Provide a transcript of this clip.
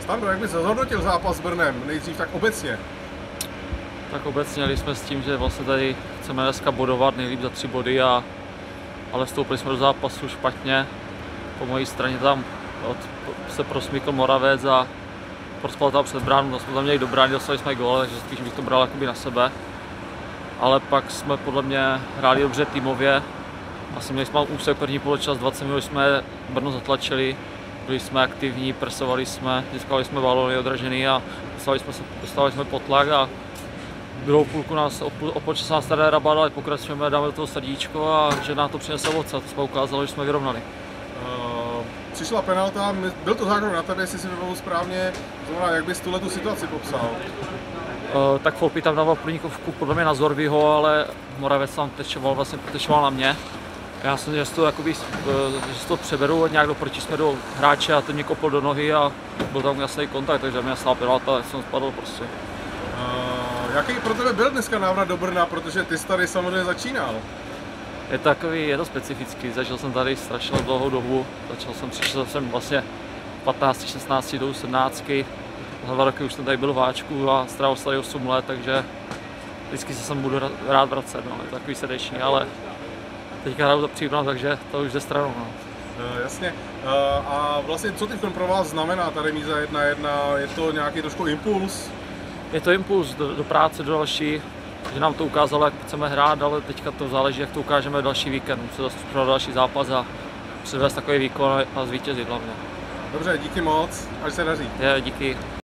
Stando, jak bys zhodnotil zápas s Brnem? Nejdřív tak obecně. Tak obecně když jsme s tím, že vlastně tady chceme dneska bodovat nejlíp za 3 body, ale vstoupili jsme do zápasu špatně. Po mojí straně tam se prosmykl Moravec a prospal tam před bránu, jsme tam měli do brány, dostali jsme gól, takže spíš bych to bral jakoby na sebe. Ale pak jsme podle mě hráli dobře týmově. Asi měli jsme úsek první poločas, 20 minut jsme Brno zatlačili, byli jsme aktivní, presovali jsme, získali jsme balóny odražený a dostali jsme pod tlak a druhou půlku nás opočas nás tady rabat, ale pokračujeme, dáme do toho srdíčko a že nám to přinese ovoce, to jsme ukázali, že jsme vyrovnali. Přišla penalta, byl to zákrok na tebe, jestli si vybavu správně, znamená, jak bys tu situaci popsal? Tak Folpy tam dával plníkovku podle mě na Zorviho, ale Moravec tam tečoval na mě. Já jsem, že to přeberu nějak do protisměru hráče a ten mě kopl do nohy a byl tam jasný kontakt, takže mě jasná penalta, tak jsem spadl prostě. Jaký pro tebe byl dneska návrat do Brna, protože ty jsi tady samozřejmě začínal? Je to specifický, zažil jsem tady strašně dlouhou dobu, přišel jsem vlastně 15, 16 do 17, za 2 roky už jsem tady byl v Háčku a strávil tady 8 let, takže vždycky se sem budu rád vracet, no, je to takový srdečný, ale teďka hraju za příbram, takže to už jde stranou. No. Jasně. A vlastně co teď pro vás znamená ta remíza 1-1? Je to nějaký trošku impuls? Je to impuls do práce, do další, že nám to ukázalo, jak chceme hrát, ale teďka to záleží, jak to ukážeme další víkend. Musíme zase připravit další zápas a předvést takový výkon a zvítězit hlavně. Dobře, díky moc, až se daří. Díky.